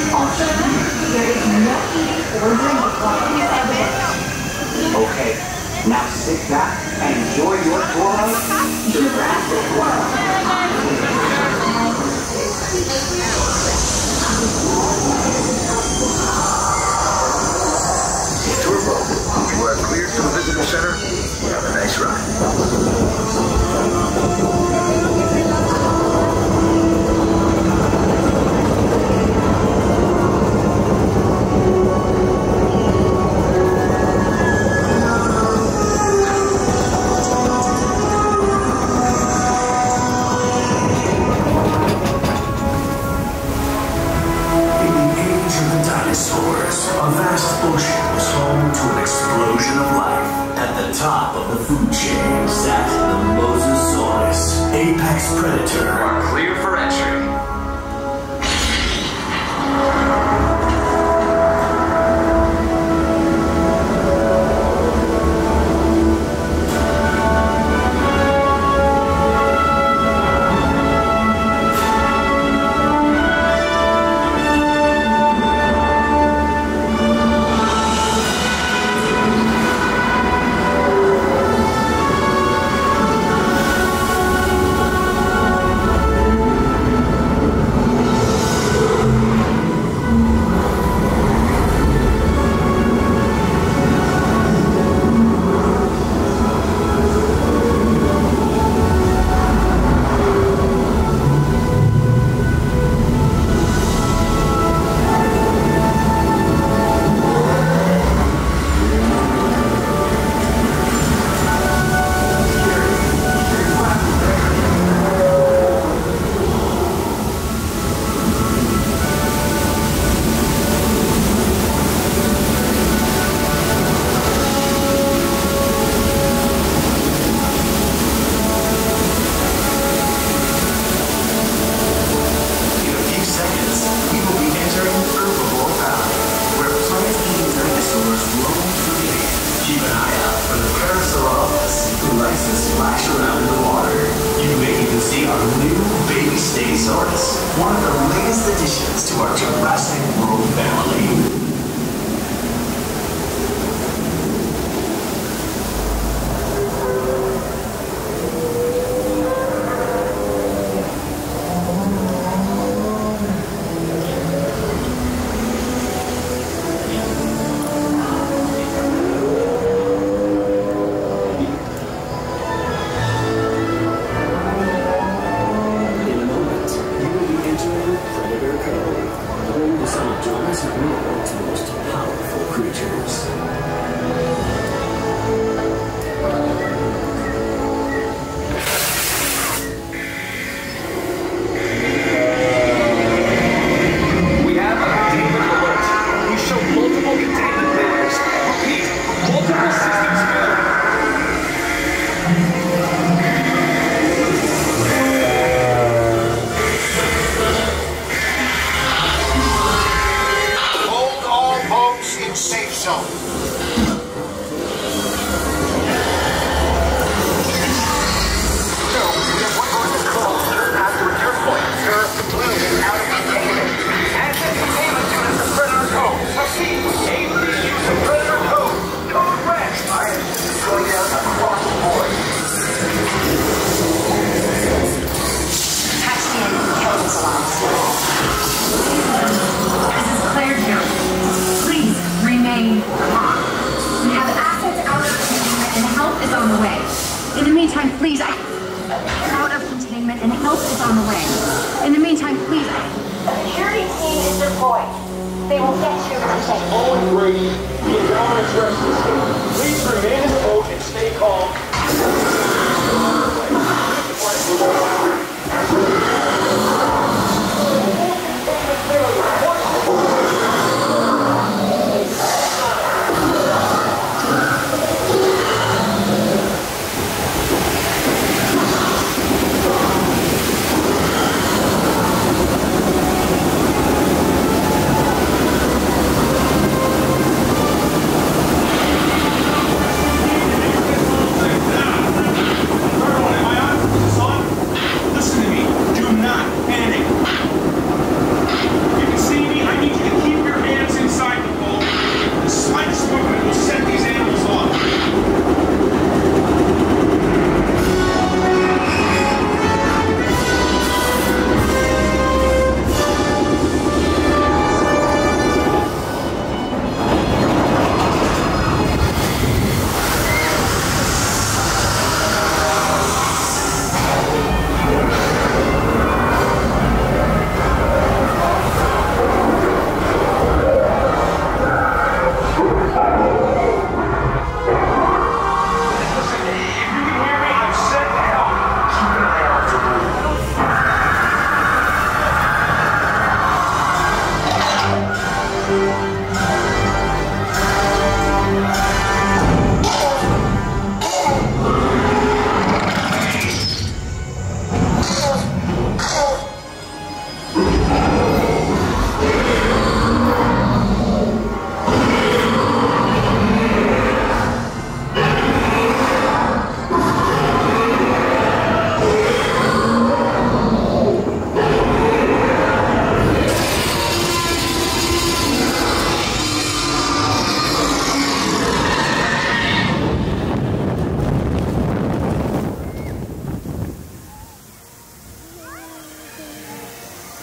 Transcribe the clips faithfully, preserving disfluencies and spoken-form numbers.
Also, there is no eating or drinking while inside the boat. Okay, now sit back and enjoy your tour of Jurassic World. Turbo, you are cleared to the visitor center. Have a nice ride. Dinosaurs. A vast ocean was home to an explosion of life. At the top of the food chain sat the Mosasaurus, apex predator. You are clear for entry. Keep an eye out for the Tyrannosaurus, who likes to splash around in the water. You may even see our new baby Stegosaurus, one of the latest additions to our Jurassic World family. Jurassic World's most powerful creatures. We have a containment alert. We show multiple containment failures. Repeat, multiple systems failure. Safe zone. So, we have one more control. At the return point, sir, the blue is out of containment. Access containment units to Predator code. Proceed. Aim for the use of Predator code. Code Rex. I am going out across the board. Patch in intelligence alarms. This is Claire here. Please remain calm. We have assets out of containment and help is on the way. In the meantime, please, I... Out of containment and help is on the way. In the meantime, please, I... A security team is deployed. They will get you to check. Owen Brady, the Indominus Rex system. Please remain in the boat and stay calm.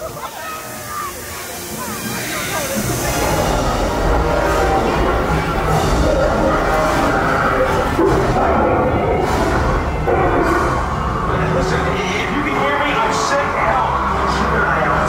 Listen, if you can hear me, I'm sick help. Keep an eye out.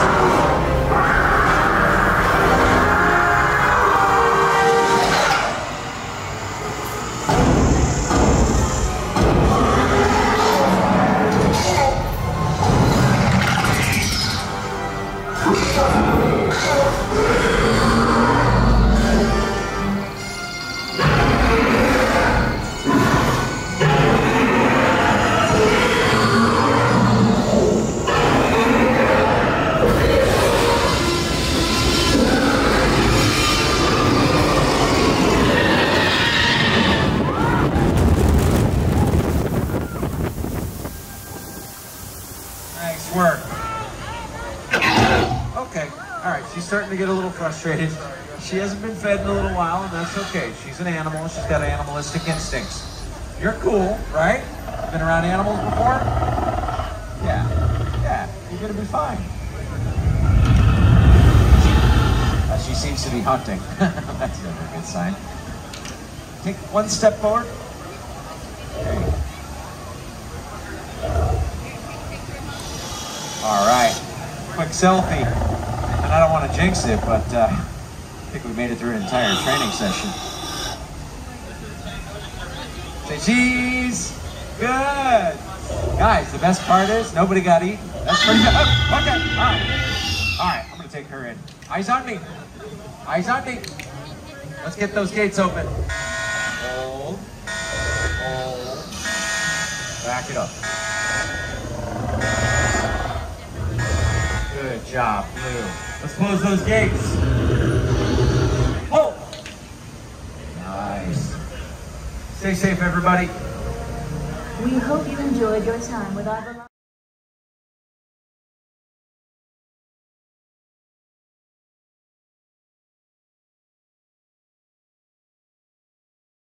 Nice work. Okay, all right, she's starting to get a little frustrated. She hasn't been fed in a little while, and that's okay. She's an animal, she's got animalistic instincts. You're cool, right? Been around animals before? Yeah, yeah, you're gonna be fine. Uh, she seems to be hunting. That's never a good sign. Take one step forward. Okay. All right, quick selfie. And I don't want to jinx it, but uh, I think we made it through an entire training session. Say cheese. Good. Guys, the best part is nobody got eaten. That's pretty good. Oh, okay, all right. All right, I'm gonna take her in. Eyes on me. Eyes on me. Let's get those gates open. Hold. Hold. Back it up. Good job, Blue. Let's close those gates. Oh! Nice. Stay safe, everybody. We hope you enjoyed your time with our beloved